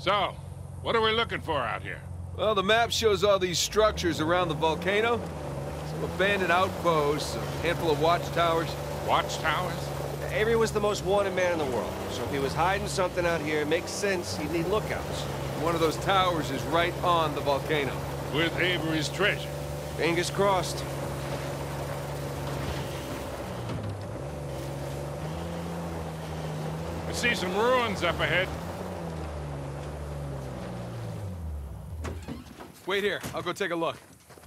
So, what are we looking for out here? Well, the map shows all these structures around the volcano. Some abandoned outposts, a handful of watchtowers. Watchtowers? Avery was the most wanted man in the world, so if he was hiding something out here, it makes sense he'd need lookouts. One of those towers is right on the volcano. With Avery's treasure. Fingers crossed. I see some ruins up ahead. Wait here, I'll go take a look.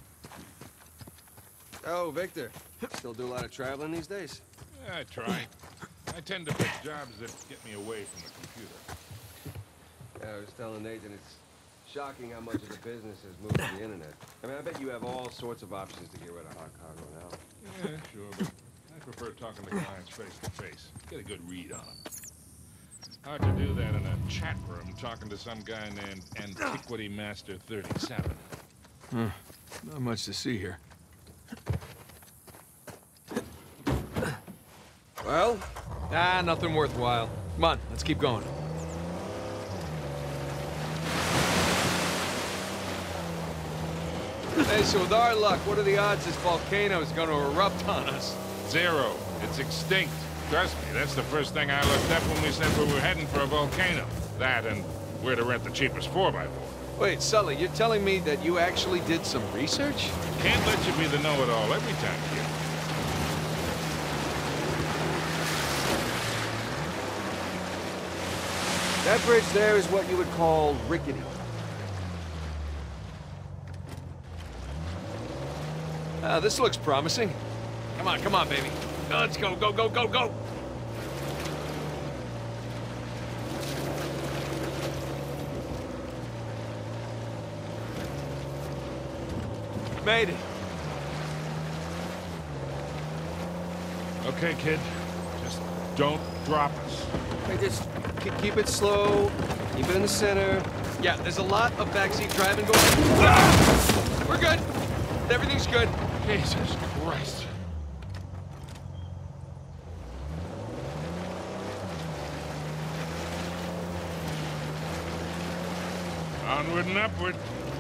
Oh, Victor. Still do a lot of traveling these days? I try. I tend to pick jobs that get me away from the computer. Yeah, I was telling Nathan it's shocking how much of the business has moved to the internet. I mean, I bet you have all sorts of options to get rid of hot cargo now. Yeah, sure, but I prefer talking to clients face to face. Get a good read on them. Hard to do that in a chat room talking to some guy named Antiquity Master 37. Not much to see here. Well? Nothing worthwhile. Come on, let's keep going. Hey, so with our luck, what are the odds this volcano is going to erupt on us? 0. It's extinct. Trust me, that's the first thing I looked up when we said we were heading for a volcano. That and where to rent the cheapest 4x4. Wait, Sully, you're telling me that you actually did some research? Can't let you be the know-it-all every time, kid. That bridge there is what you would call rickety. This looks promising. Come on, baby. Let's go, go, go, go, go! Made it. Okay, kid. Just don't drop us. Hey, just keep it slow, keep it in the center. Yeah, there's a lot of backseat driving going on. Ah! We're good. Everything's good. Jesus Christ. Onward and upward.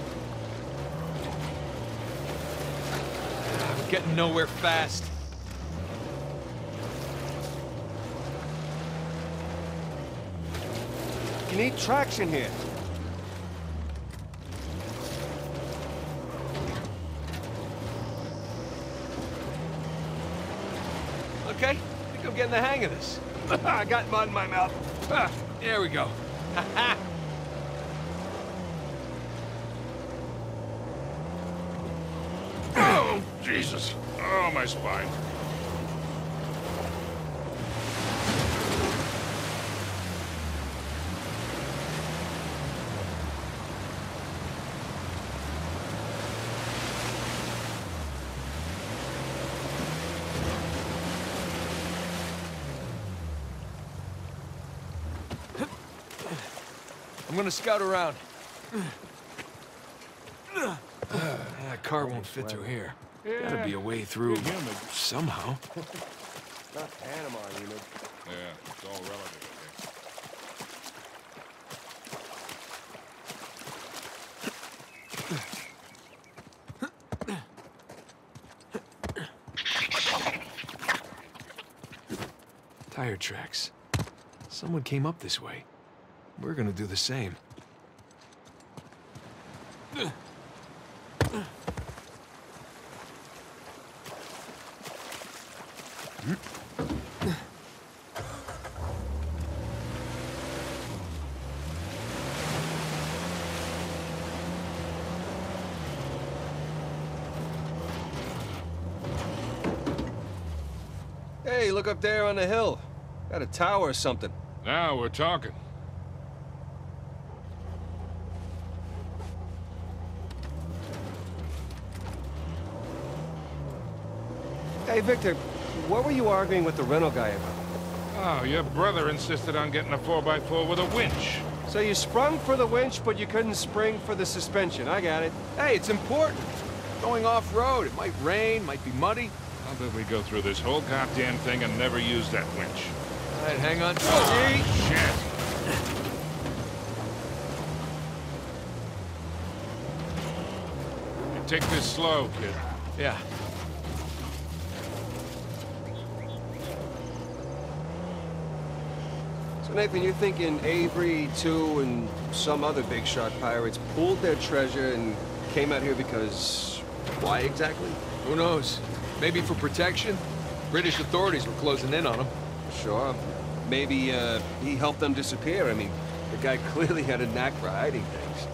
I'm getting nowhere fast. You need traction here. Okay, I think I'm getting the hang of this. I got mud in my mouth. There we go. Oh, Jesus. Oh, my spine. I'm gonna scout around. That car won't fit through here. Gotta be a way through somehow. Not Panama, you know. Yeah, it's all relative. Tire tracks. Someone came up this way. We're gonna do the same. Hey, look up there on the hill. Got a tower or something. Now we're talking. Hey, Victor, what were you arguing with the rental guy about? Oh, your brother insisted on getting a 4x4 with a winch. So you sprung for the winch, but you couldn't spring for the suspension. I got it. Hey, it's important. Going off-road, it might rain, might be muddy. How did we go through this whole goddamn thing and never use that winch? All right, hang on. Oh, shit. Take this slow, kid. Yeah. So, Nathan, you're thinking Avery, too, and some other big shot pirates pooled their treasure and came out here because... why exactly? Who knows? Maybe for protection? British authorities were closing in on them. Sure. Maybe, he helped them disappear. I mean, the guy clearly had a knack for hiding things.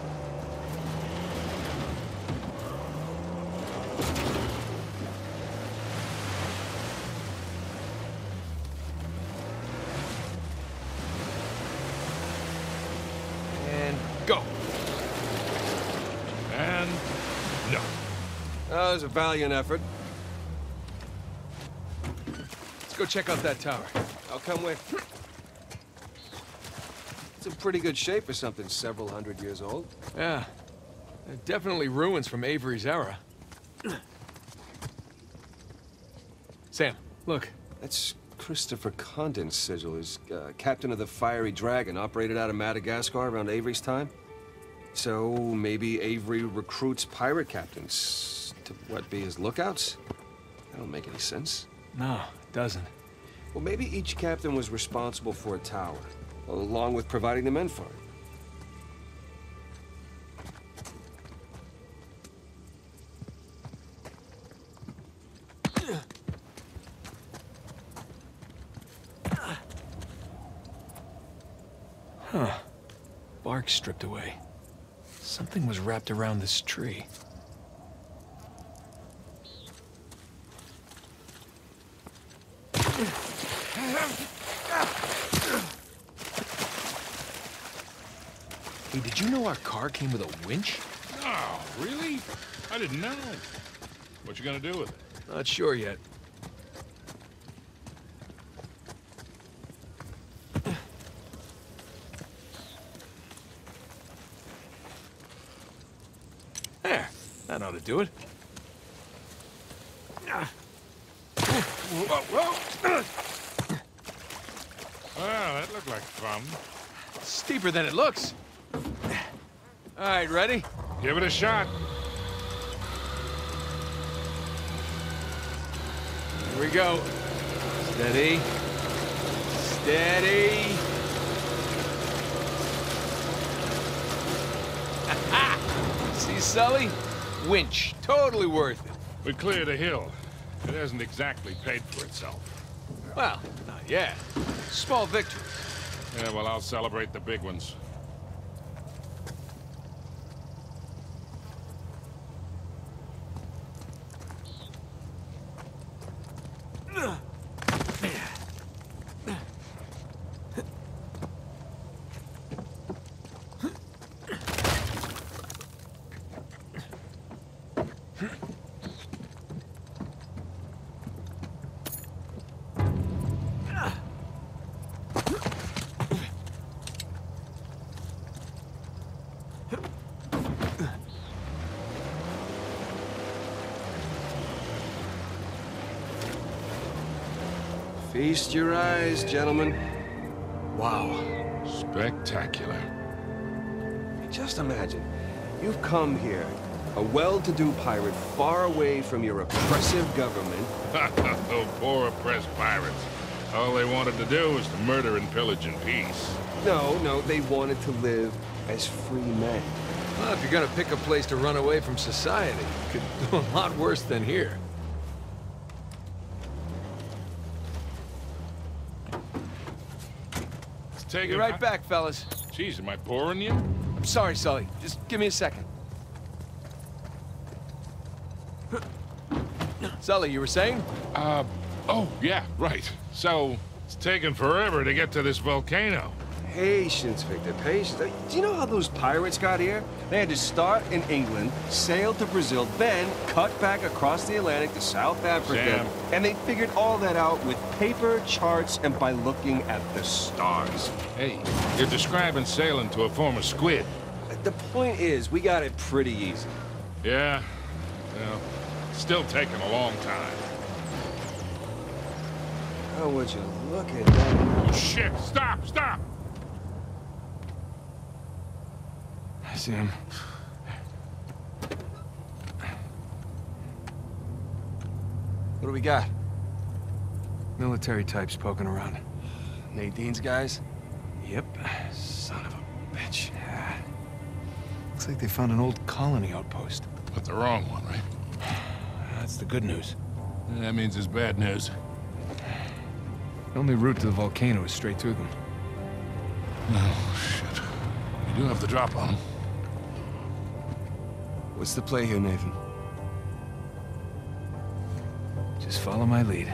And go. And no. Oh, it was a valiant effort. Let's go check out that tower. I'll come with. It's in pretty good shape for something several hundred years old. Yeah. Definitely ruins from Avery's era. Sam, look. That's Christopher Condon's sigil. He's captain of the Fiery Dragon, operated out of Madagascar around Avery's time. So maybe Avery recruits pirate captains to, what, be his lookouts? That don't make any sense. No, it doesn't. Well, maybe each captain was responsible for a tower, along with providing the men for it. Huh. Bark stripped away. Something was wrapped around this tree. Hey, did you know our car came with a winch? No, really? I didn't know. What you gonna do with it? Not sure yet. There, that ought to do it. Whoa, whoa! Well, that looked like fun. Steeper than it looks. All right, ready? Give it a shot. Here we go. Steady. Steady. See, Sully? Winch. Totally worth it. We cleared a hill. It hasn't exactly paid for itself. Well, not yet. Small victory. Yeah, well, I'll celebrate the big ones. Feast your eyes, gentlemen. Wow. Spectacular. Just imagine, you've come here, a well-to-do pirate far away from your oppressive government. Oh, poor oppressed pirates. All they wanted to do was to murder and pillage in peace. No, they wanted to live as free men. Well, if you're gonna pick a place to run away from society, you could do a lot worse than here. Take Be right back, fellas. Jeez, am I boring you? I'm sorry, Sully. Just give me a second. Sully, you were saying? Oh, yeah, right. So, it's taken forever to get to this volcano. Patience, Victor, patience. Do you know how those pirates got here? They had to start in England, sail to Brazil, then cut back across the Atlantic to South Africa. Sam. And they figured all that out with paper, charts, and by looking at the stars. Hey, you're describing sailing to a form of squid. The point is, we got it pretty easy. Yeah, well, still taking a long time. Oh, would you look at that? Oh, shit, stop! Sam. do we got? Military types poking around. Nadine's guys? Yep. Son of a bitch. Yeah. Looks like they found an old colony outpost. But the wrong one, right? That's the good news. That means it's bad news. The only route to the volcano is straight through them. Oh, shit. We do have the drop on them. What's the play here, Nathan? Just follow my lead.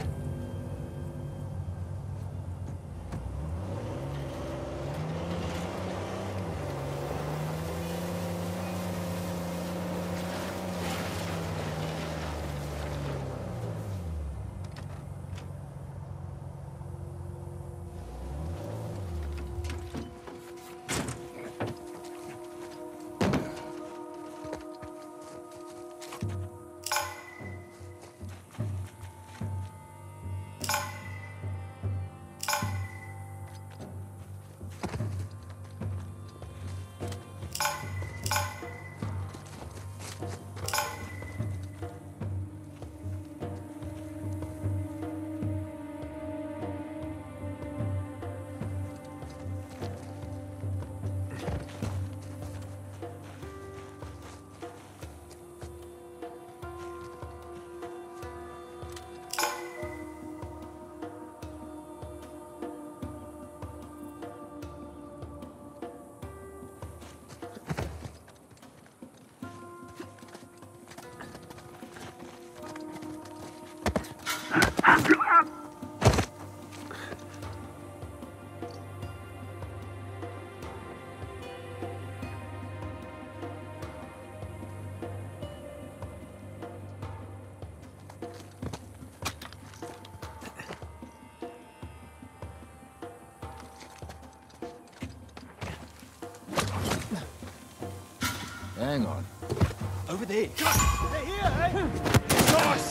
Hang on. Over there. They're here, eh? Nice!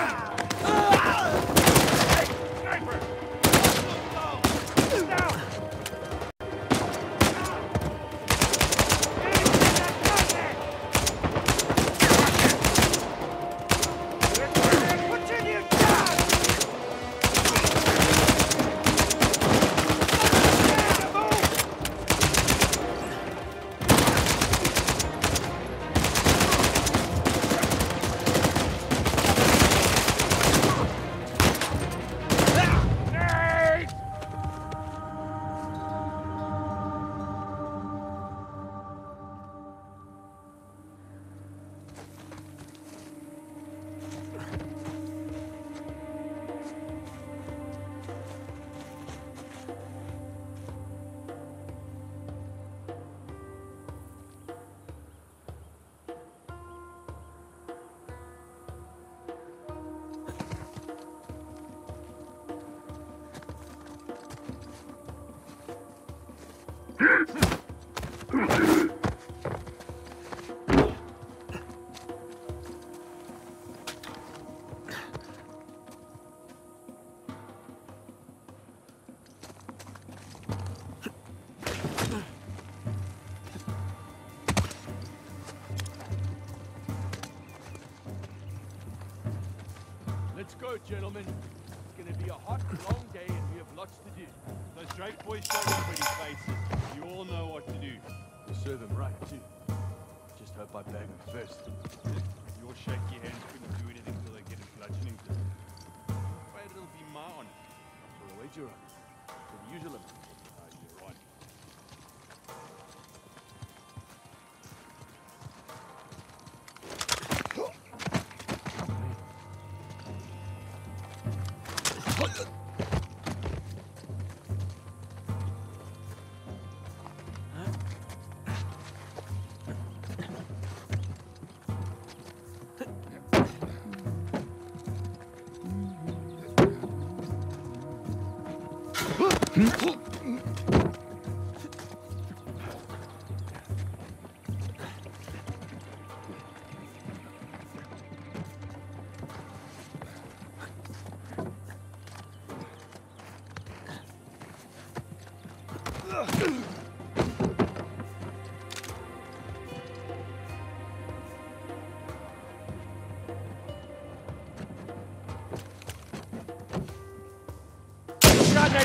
Sniper! Down! Continue down! Let's go, gentlemen. It's gonna be a hot, long day and we have lots to do. Those Drake boys show their pretty faces. You all know what to do. We serve them right, too. Just hope I bag them first. Your shaky hands couldn't do anything till they get a bludgeoning to them. Afraid it'll be my honor. For a wager on it. For the usual amount. You're right.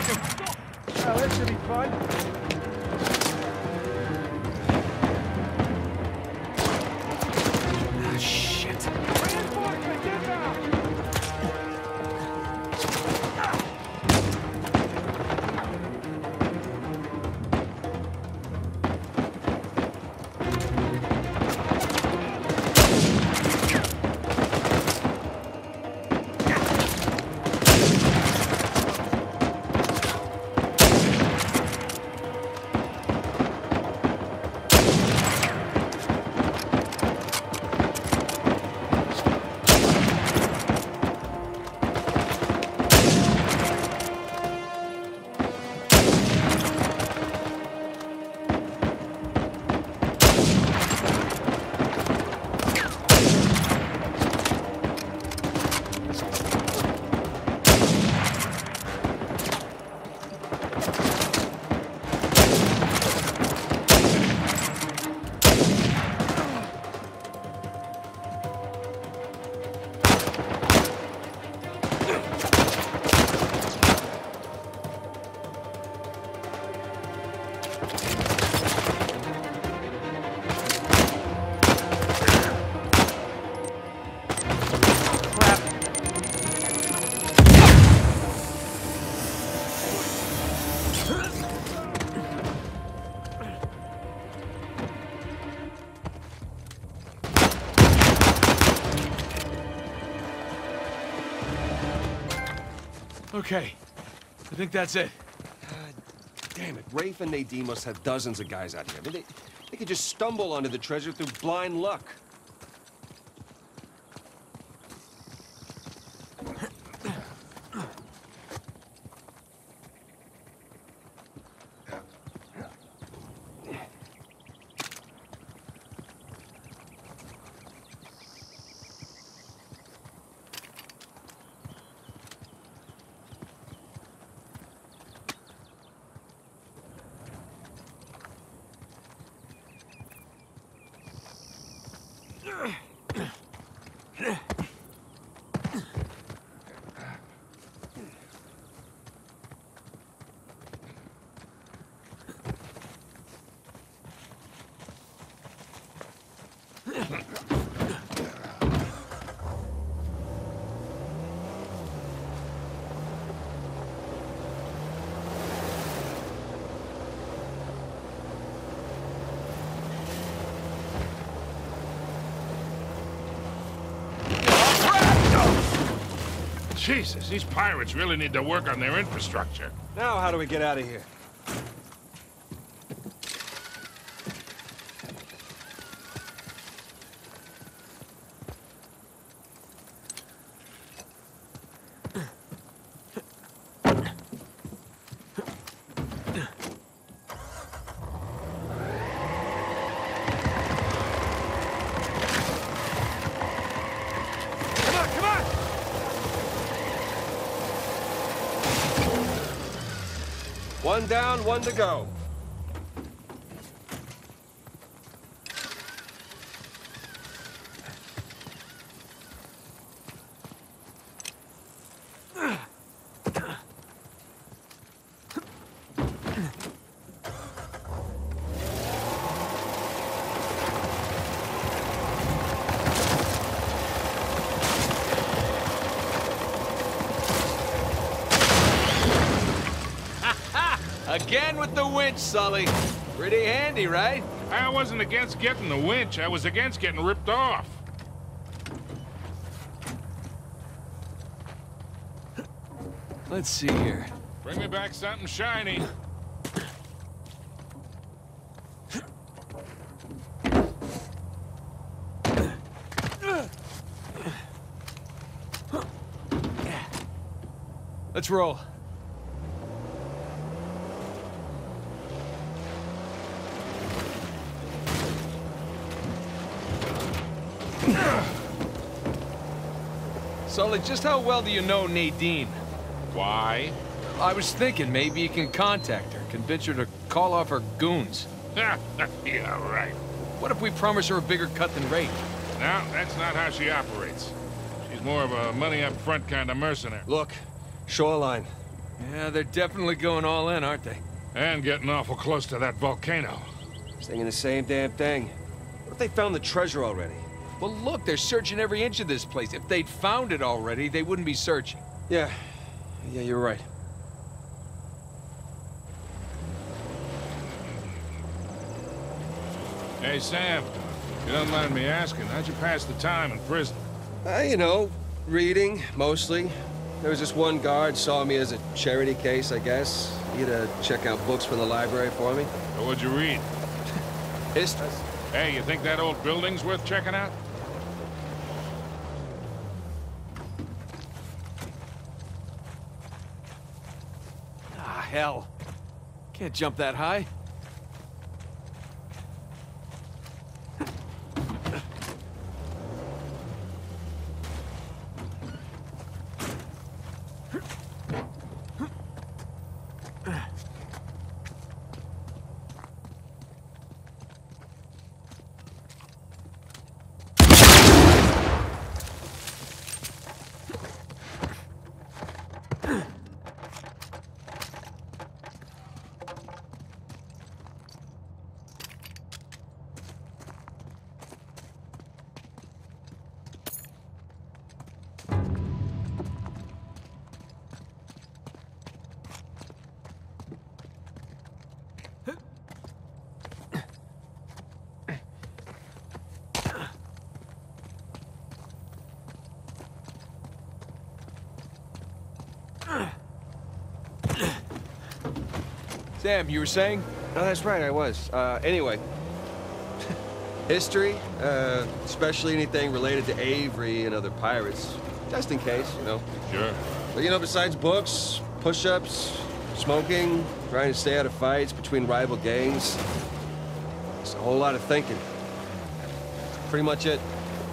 take him. Well, that should be fun. Ah, shit. Reinforcements inbound. Okay. I think that's it. Damn it, Rafe and Nadine must have dozens of guys out here. I mean, they could just stumble onto the treasure through blind luck. Jesus, these pirates really need to work on their infrastructure. Now, how do we get out of here? One down, one to go. Again with the winch, Sully. Pretty handy, right? I wasn't against getting the winch. I was against getting ripped off. Let's see here. Bring me back something shiny. Let's roll. Sully, just how well do you know Nadine? Why? I was thinking maybe you can contact her, convince her to call off her goons. Yeah, right. What if we promise her a bigger cut than Rafe? No, that's not how she operates. She's more of a money-up-front kind of mercenary. Look, shoreline. Yeah, they're definitely going all in, aren't they? And getting awful close to that volcano. Saying the same damn thing. What if they found the treasure already? Well, look, they're searching every inch of this place. If they'd found it already, they wouldn't be searching. Yeah, you're right. Hey, Sam, if you don't mind me asking, how'd you pass the time in prison? You know, reading, mostly. There was this one guard saw me as a charity case, I guess. He had to check out books from the library for me. Or what'd you read? History. Hey, you think that old building's worth checking out? Ah, hell. Can't jump that high. Sam, you were saying? Oh, that's right, I was. Anyway. History, especially anything related to Avery and other pirates. Just in case, you know. Sure. But, you know, besides books, push-ups, smoking, trying to stay out of fights between rival gangs, it's a whole lot of thinking. Pretty much it.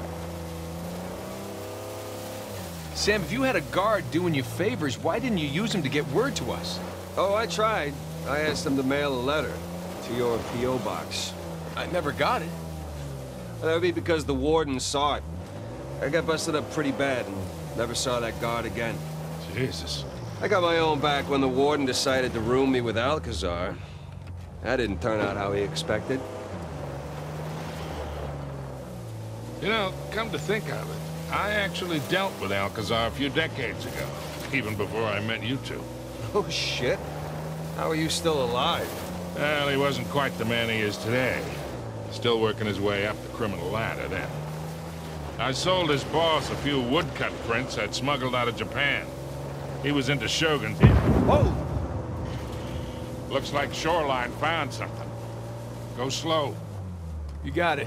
Sam, if you had a guard doing you favors, why didn't you use him to get word to us? Oh, I tried. I asked them to mail a letter to your P.O. box. I never got it. That would be because the warden saw it. I got busted up pretty bad and never saw that guard again. Jesus. I got my own back when the warden decided to room me with Alcazar. That didn't turn out how he expected. You know, come to think of it, I actually dealt with Alcazar a few decades ago, even before I met you two. Oh, shit. How are you still alive? Well, he wasn't quite the man he is today. Still working his way up the criminal ladder then. I sold his boss a few woodcut prints I'd smuggled out of Japan. He was into Shogun. Whoa! Looks like Shoreline found something. Go slow. You got it.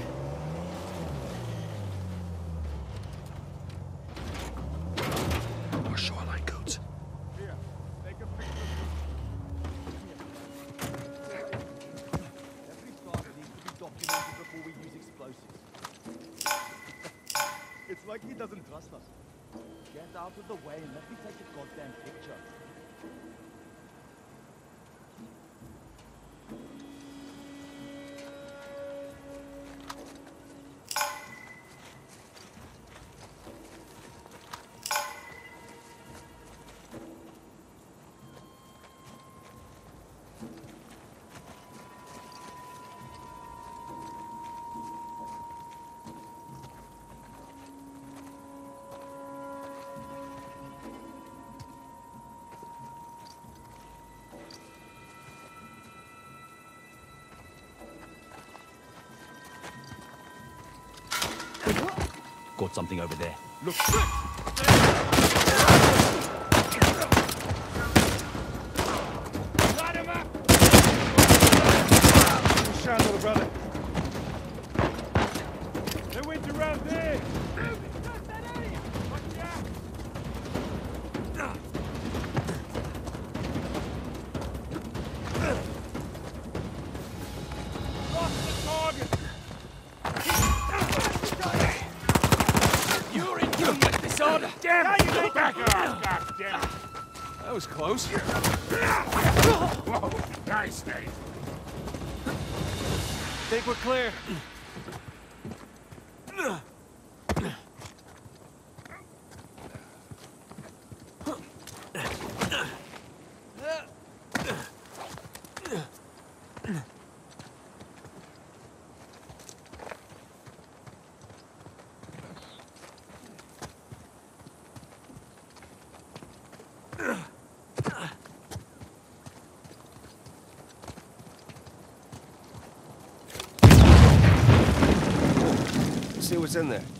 More shoreline codes. Here, take a picture. Every start needs to be documented before we use explosives. It's like he doesn't trust us. Get out of the way and let me take a goddamn picture. Got something over there. Look, light him up! Shot, little brother. They went around there. Lost the target. You're in disorder! Damn it! You Back off, goddammit! That was close. Whoa, nice, Dave. Think we're clear. see what's in there.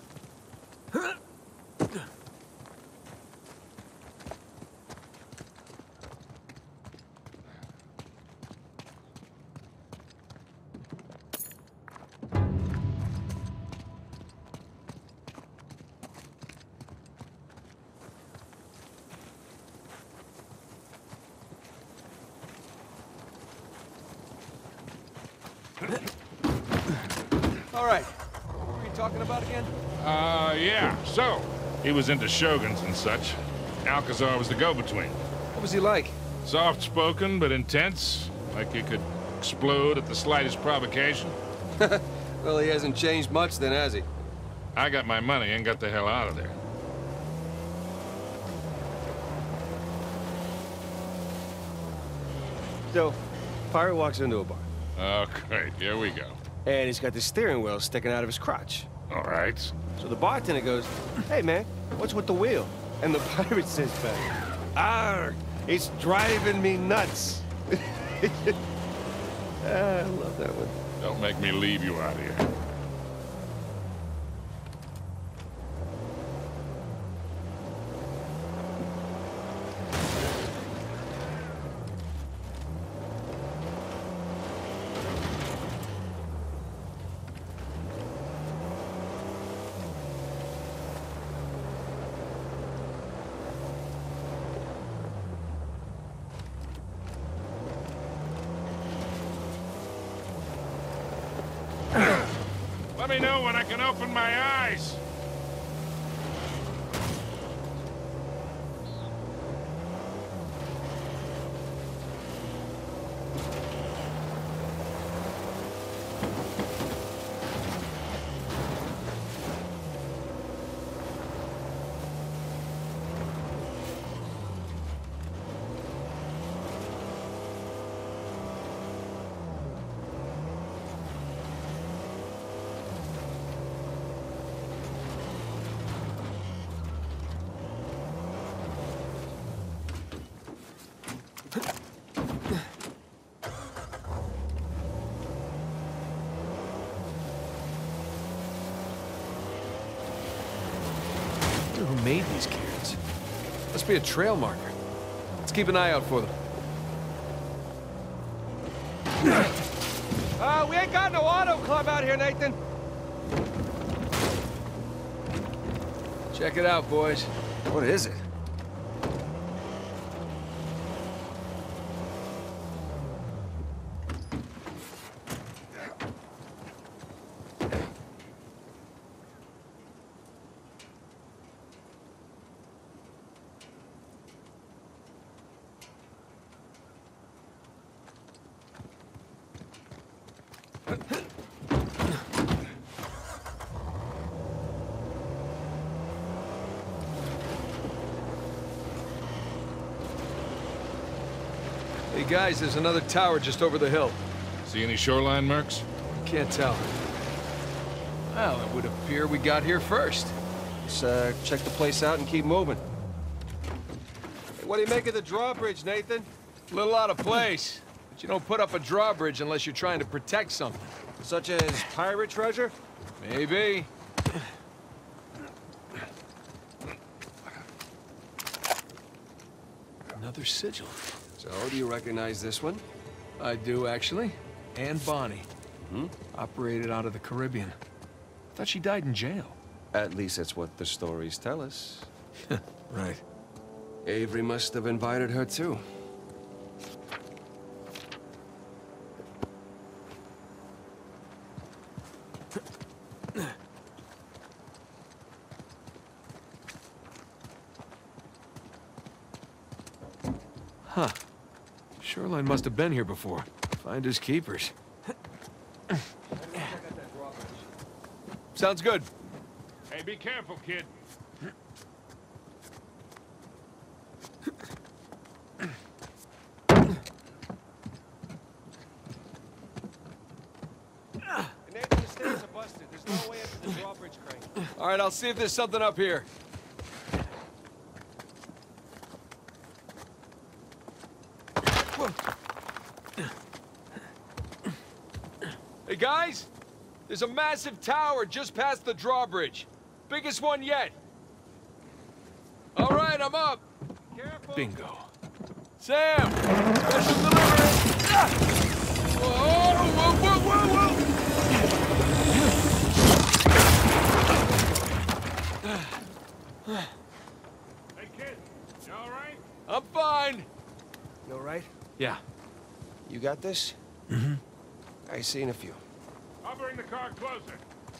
All right. What were you talking about again? Yeah. So, he was into shoguns and such. Alcazar was the go-between. What was he like? Soft-spoken, but intense. Like he could explode at the slightest provocation. Well, he hasn't changed much then, has he? I got my money and got the hell out of there. So, pirate walks into a bar. Oh, great. Here we go. And he's got the steering wheel sticking out of his crotch. All right. So the bartender goes, "Hey, man, what's with the wheel?" And the pirate says back, "Arr, it's driving me nuts." I love that one. Don't make me leave you out here. Let me know when I can open my eyes. Who made these cairns? Must be a trail marker. Let's keep an eye out for them. We ain't got no auto club out here, Nathan. Check it out, boys. What is it? Hey, guys, there's another tower just over the hill. See any shoreline marks? Can't tell. Well, it would appear we got here first. Let's check the place out and keep moving. Hey, what do you make of the drawbridge, Nathan? A little out of place. But you don't put up a drawbridge unless you're trying to protect something. Such as pirate treasure? Maybe. Another sigil. So, do you recognize this one? I do, actually. Anne Bonny. Operated out of the Caribbean. Thought she died in jail. At least that's what the stories tell us. Right. Avery must have invited her, too. Huh. Shoreline must have been here before. Finders keepers. Sounds good. Hey, be careful, kid. Nathan, the stairs are busted. There's no way up to the drawbridge crane. All right, I'll see if there's something up here. Hey, guys? There's a massive tower just past the drawbridge. Biggest one yet. All right, I'm up. Careful. Bingo. Sam, special delivery. Ah! Whoa, whoa, whoa, whoa, Hey, kid, you all right? I'm fine. You all right? Yeah. You got this? Mm-hmm. I see you in a few. I'll bring the car closer.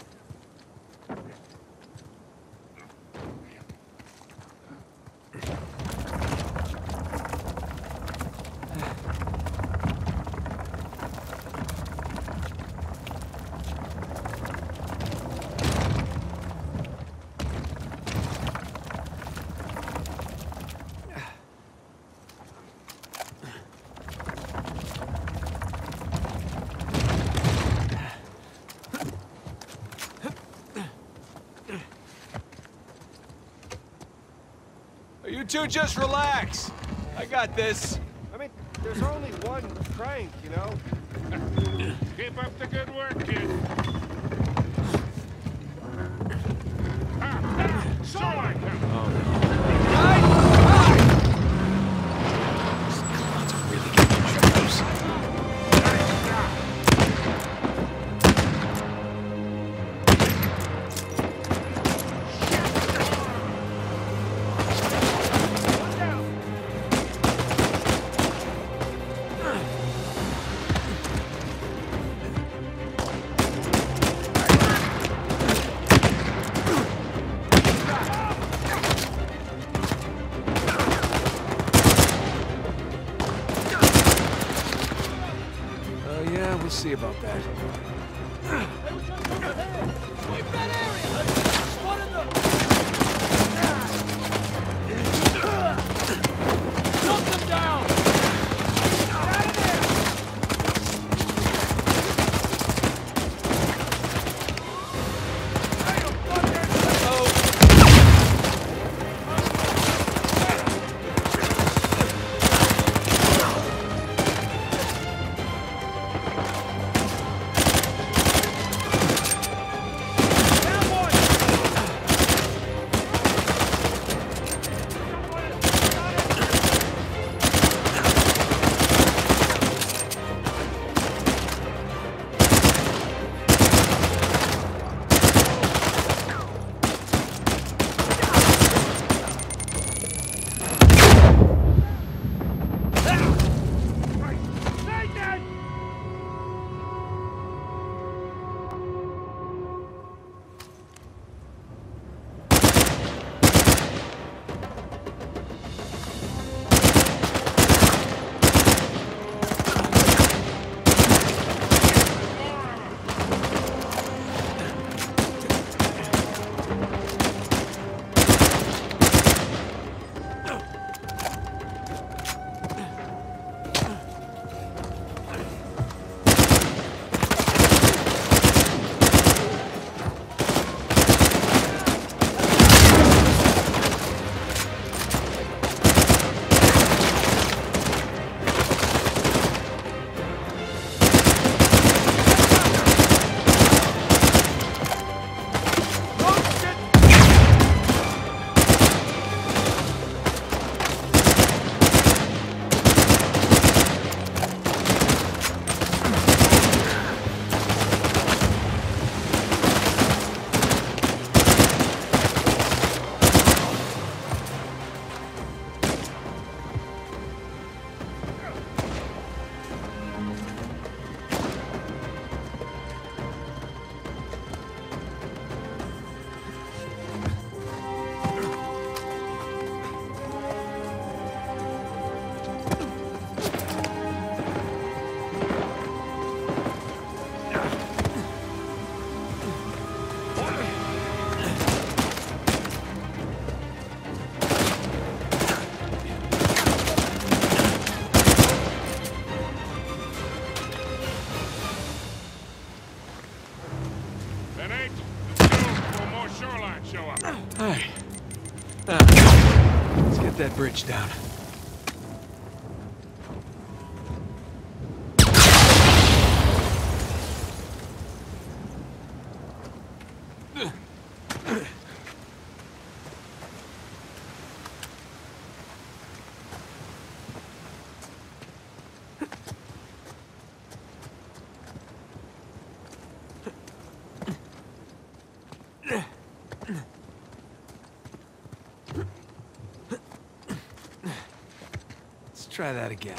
You two just relax. I got this. I mean, there's only one crank, you know? Keep up the good work, kid. Shoreline coming. Really getting introduced. We'll see about that. Hey. Let's get that bridge down. try that again.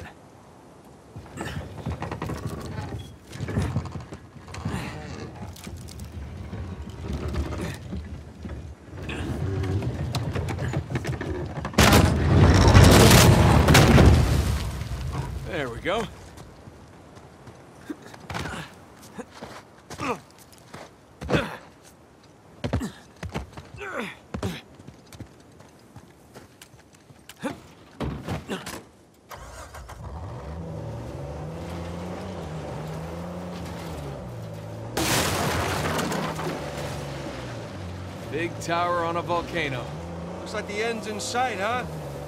There we go. Big tower on a volcano. Looks like the end's in sight, huh?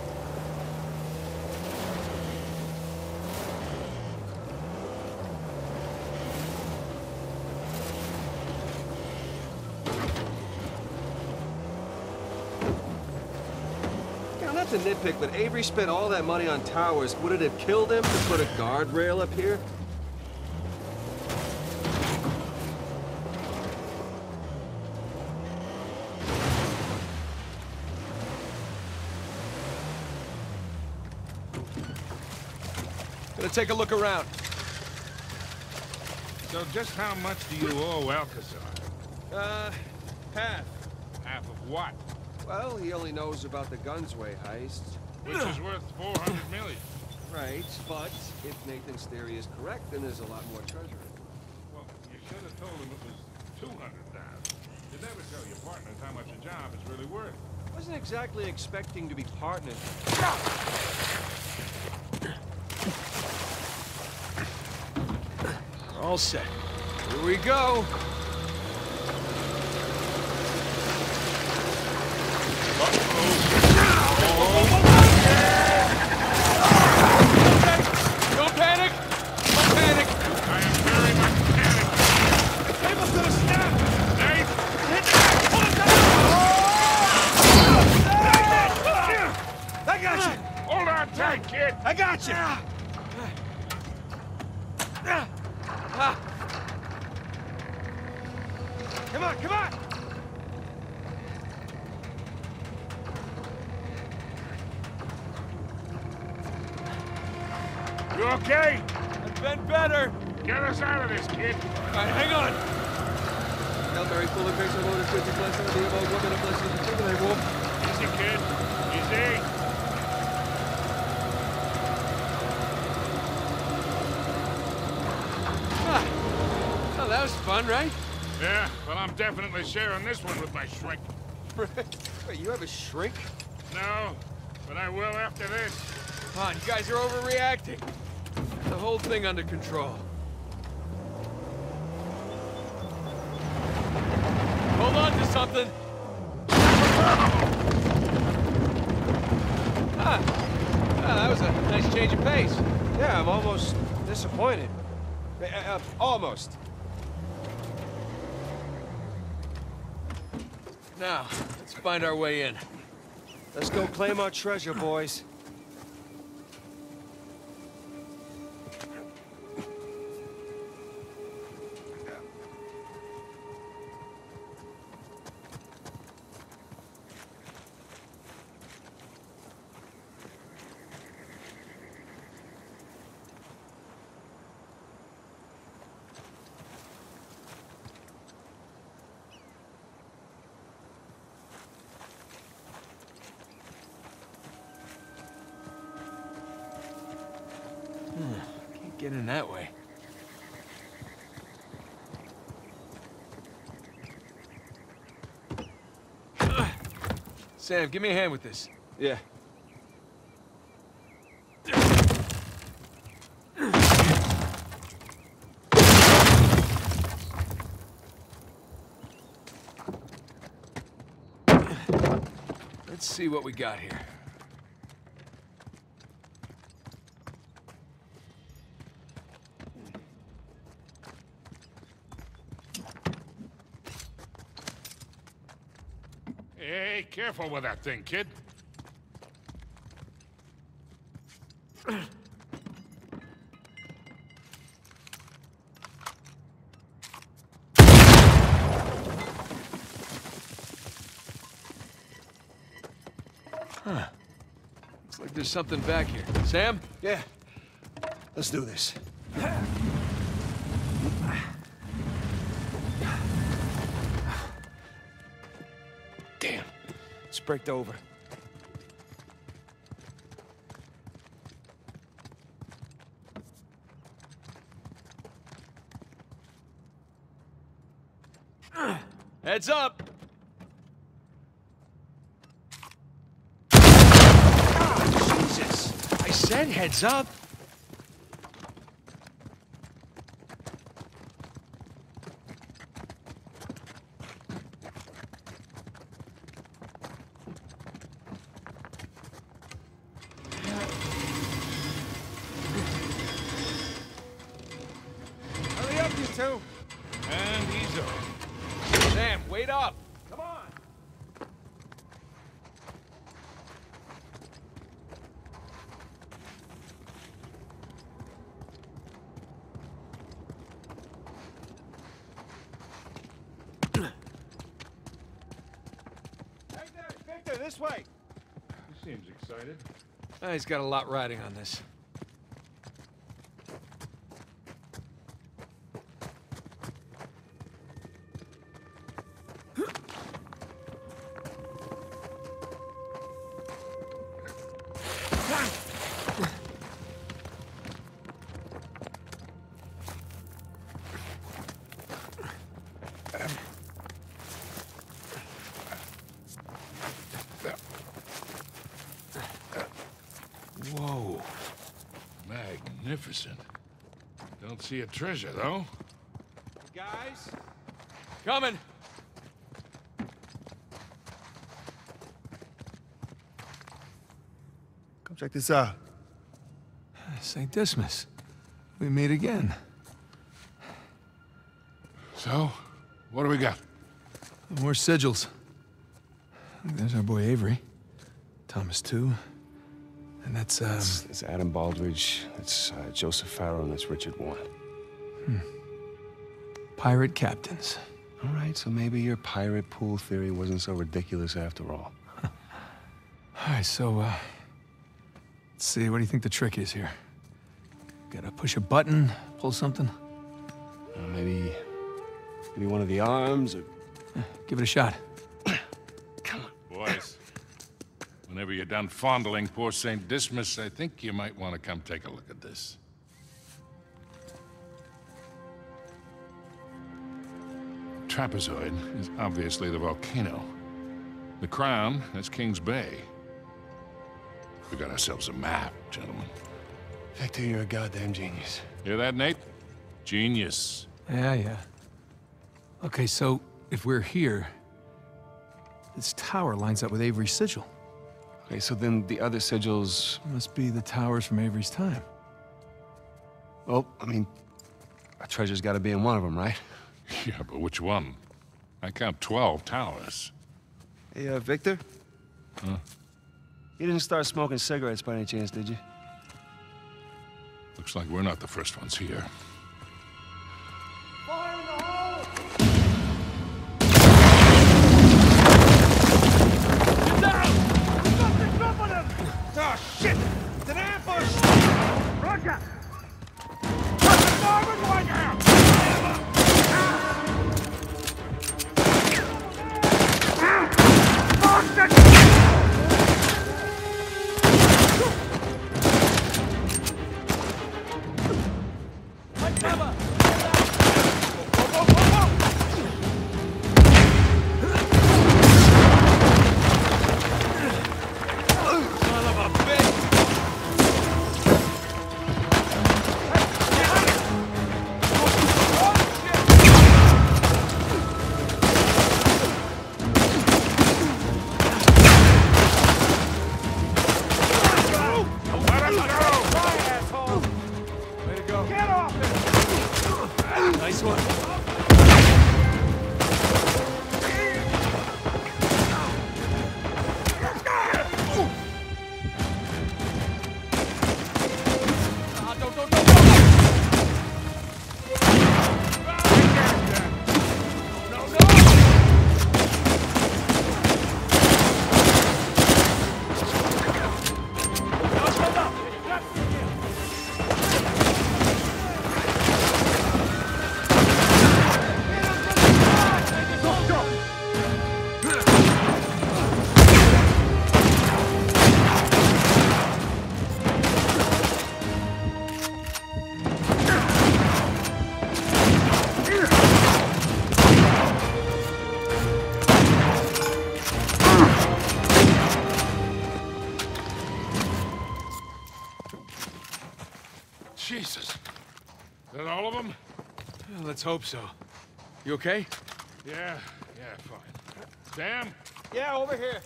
Now, not to nitpick, but Avery spent all that money on towers. Would it have killed him to put a guardrail up here? Gonna take a look around. So just how much do you owe Alcazar? Half. Half of what? Well, he only knows about the Gunsway heist. Which is worth 400 million. Right, but if Nathan's theory is correct, then there's a lot more treasure. Well, you should have told him it was 200,000. You never tell your partners how much a job is really worth. Wasn't exactly expecting to be partners. All set. Here we go. Don't panic! Don't panic! I am very much panicked. The cable's gonna snap! Nate! Pull it down! I got you! Hold on tight, kid! I got you! Come on, come on! You okay? I've been better. Get us out of this, kid. All right, hang on. Hail Mary, full of grace, the Lord is with thee, blessed are thee among women, and blessed is the fruit of thy womb. Easy, kid. Easy. Oh, that was fun, right? Yeah, well, I'm definitely sharing this one with my shrink. Wait, you have a shrink? No, but I will after this. Come on, you guys are overreacting. The whole thing under control. Hold on to something. That was a nice change of pace. Yeah, I'm almost disappointed. Almost. Now, let's find our way in. Let's go claim our treasure, boys. Can't get in that way. Sam, give me a hand with this. Yeah. Let's see what we got here. Hey, careful with that thing, kid. Looks like there's something back here. Sam? Yeah. Let's do this. Damn. It's braked over. Heads up! Jesus! I said heads up! Hurry up, you two. And he's on. Sam, wait up! Come on. Victor, this way. He seems excited. He's got a lot riding on this. Whoa. Magnificent. Don't see a treasure, though. Guys? Coming! Come check this out. St. Dismas. We meet again. So, what do we got? More sigils. There's our boy Avery. Thomas, too. And that's, That's Adam Baldridge, that's Joseph Farrow, and that's Richard Warren. pirate captains. All right, so maybe your pirate pool theory wasn't so ridiculous after all. All right, so, let's see, what do you think the trick is here? Gotta push a button, pull something? Maybe one of the arms, or... Give it a shot. Boys, whenever you're done fondling poor St. Dismas, I think you might want to come take a look at this. Trapezoid is obviously the volcano. The crown, that's King's Bay. We got ourselves a map, gentlemen. Victor, you're a goddamn genius. Hear that, Nate? Genius. Yeah. Okay, so if we're here, this tower lines up with Avery's sigil. Okay, so then the other sigils... Must be the towers from Avery's time. Well, I mean, a treasure's gotta be in one of them, right? Yeah, but which one? I count 12 towers. Hey, Victor? Huh? You didn't start smoking cigarettes by any chance, did you? Looks like we're not the first ones here. Fire in the hole! Get down! We got the drop on him! Oh, shit! It's an ambush! Roger! Got the starboard one now! Let's hope so. You okay? Yeah, fine. Sam? Yeah, over here.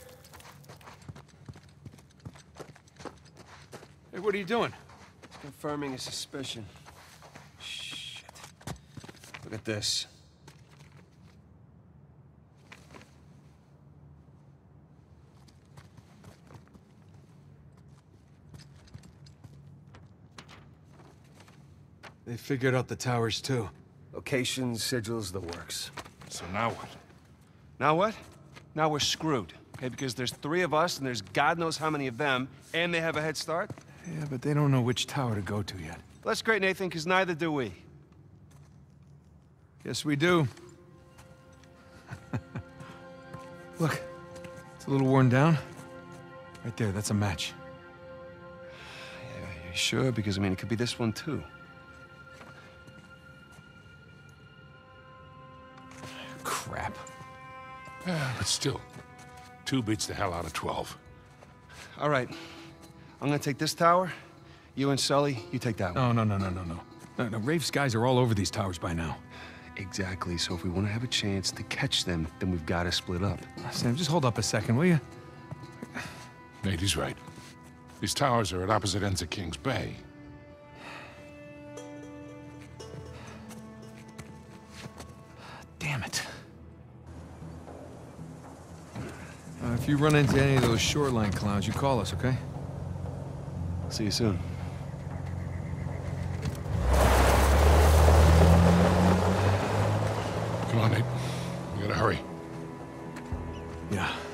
Hey, what are you doing? Confirming a suspicion. Shit. Look at this. They figured out the towers, too. Locations, sigils, the works. So now what? Now what? Now we're screwed. Okay, because there's 3 of us, and there's God knows how many of them, and they have a head start. Yeah, but they don't know which tower to go to yet. That's great, Nathan, because neither do we. Yes, we do. Look, it's a little worn down. Right there, that's a match. Yeah, you sure? Because, I mean, it could be this one, too. Crap. But still, 2 beats the hell out of 12. All right. I'm gonna take this tower. You and Sully, you take that one. No, Rafe's guys are all over these towers by now. Exactly. So if we want to have a chance to catch them, then we've got to split up. Sam, just hold up a second, will you? Nate, he's right. These towers are at opposite ends of King's Bay. Damn it. If you run into any of those shoreline clowns, you call us, okay? See you soon. Come on, Nate. We gotta hurry. Yeah.